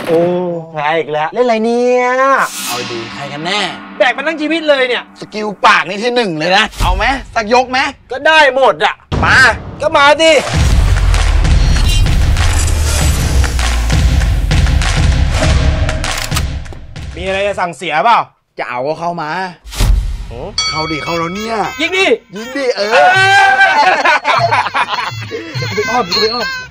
โอ้แพ้อีกแล้วเล่นอะไรเนี่ยเอาดีใครกันแน่แบกมาทั้งชีวิตเลยเนี่ยสกิลปากนี่ที่1เลยนะเอาไหมสักยกไหมก็ได้หมดอ่ะมาก็มาดิมีอะไรจะสั่งเสียเปล่าจะเอาก็เข้ามาเข้าดิเข้าแล้วเนี่ยยิงดิยิงดิไปอ้อม